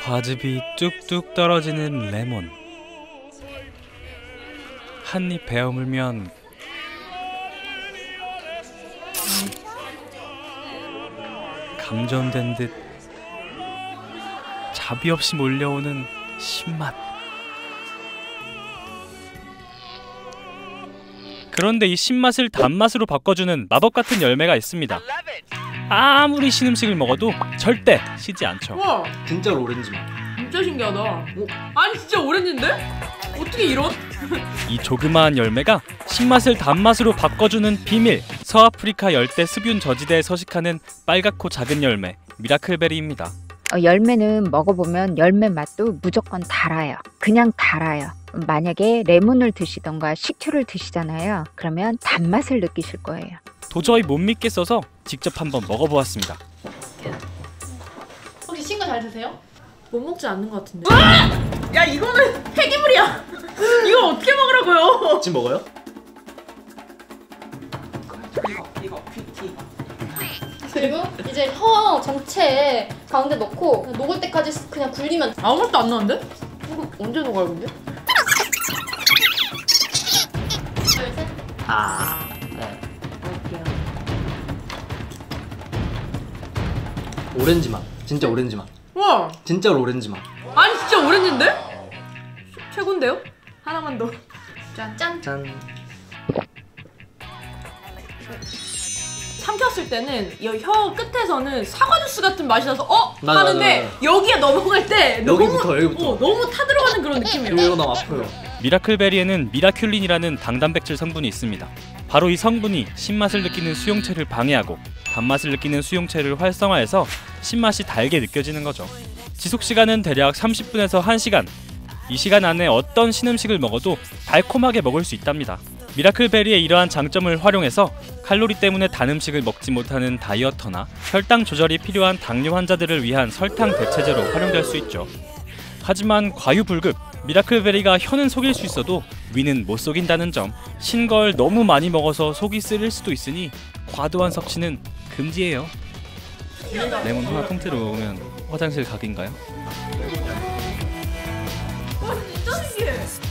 과즙이 뚝뚝 떨어지는 레몬. 한 입 베어물면 감전된 듯 자비 없이 몰려오는 신맛. 그런데 이 신맛을 단맛으로 바꿔주는 마법 같은 열매가 있습니다. 아무리 신음식을 먹어도 절대 시지 않죠. 와, 진짜로 오렌지 맛. 진짜 신기하다. 아니 진짜 오렌지인데? 어떻게 이런? 이 조그마한 열매가 신맛을 단맛으로 바꿔주는 비밀. 서아프리카 열대 습윤 저지대에 서식하는 빨갛고 작은 열매 미라클베리입니다. 열매는 먹어보면 열매 맛도 무조건 달아요. 그냥 달아요. 만약에 레몬을 드시던가 식초를 드시잖아요. 그러면 단맛을 느끼실 거예요. 도저히 못 믿겠어서 직접 한번 먹어보았습니다. 혹시 신 거 잘 드세요? 못 먹지 않는 것 같은데. 야 이거는 폐기물이야. 이걸 어떻게 먹으라고요? 지금 먹어요? 이거 귀티. 그리고 이제 혀 전체에 가운데 넣고 그냥 녹을 때까지 그냥 굴리면 아무 맛도 안 나는데? 이거 언제 녹아요 근데? 둘, 셋. 네. 먹을게요. 오렌지 맛. 진짜 오렌지 맛. 와, 진짜로 오렌지 맛. 아니 진짜 오렌지인데? 최고인데요? 하나만 더. 짠. 짠. 짠. 삼켰을 때는 이 혀 끝에서는 사과 주스 같은 맛이 나서 맞아, 하는데 맞아. 여기에 넘어갈 때 여기부터, 여기부터. 너무 타들어가는 그런 느낌이에요. 이거 너무 아파요. 미라클베리에는 미라큘린이라는 당단백질 성분이 있습니다. 바로 이 성분이 신맛을 느끼는 수용체를 방해하고 단맛을 느끼는 수용체를 활성화해서 신맛이 달게 느껴지는 거죠. 지속시간은 대략 30분에서 1시간. 이 시간 안에 어떤 신음식을 먹어도 달콤하게 먹을 수 있답니다. 미라클베리의 이러한 장점을 활용해서 칼로리 때문에 단 음식을 먹지 못하는 다이어터나 혈당 조절이 필요한 당뇨 환자들을 위한 설탕 대체제로 활용될 수 있죠. 하지만 과유불급, 미라클베리가 혀는 속일 수 있어도 위는 못 속인다는 점. 신 걸 너무 많이 먹어서 속이 쓰릴 수도 있으니 과도한 섭취는 금지예요. 레몬 하나 통째로 먹으면 화장실 각인가요? 진짜 신기해.